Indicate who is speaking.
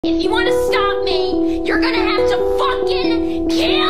Speaker 1: If you want to stop me, you're gonna have to fucking kill